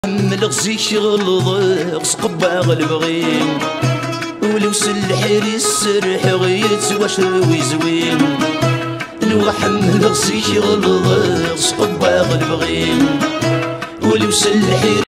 حمل غزيك غلظ سقباغ البغيم ولو سلحير السرح غيت واشروي زوين نوحمل غزيك غلظ سقباغ البغيم ولو سلحير